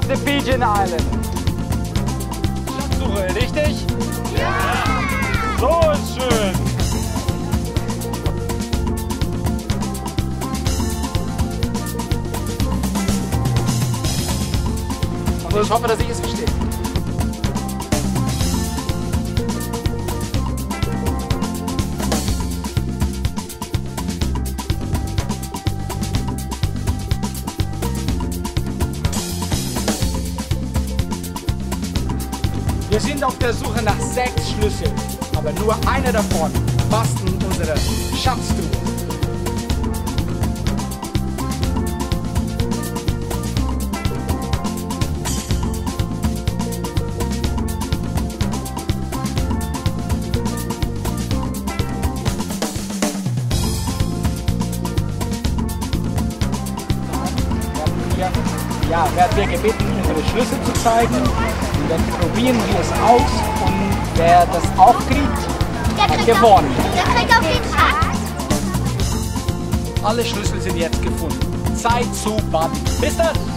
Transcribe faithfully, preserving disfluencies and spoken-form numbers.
the Pigeon-Island. Schatzsuche, richtig? Ja! So ist schön! Und ich hoffe, dass ich es verstehe. Wir sind auf der Suche nach sechs Schlüsseln, aber nur einer davon passt in unsere Schatztruhe. Ja, werden wir gebeten, unsere Schlüssel zu zeigen. Und dann probieren wir es aus und wer das auch kriegt, hat gewonnen. Der kriegt auf den Schatz. Alle Schlüssel sind jetzt gefunden. Zeit zu baden. Bis dann!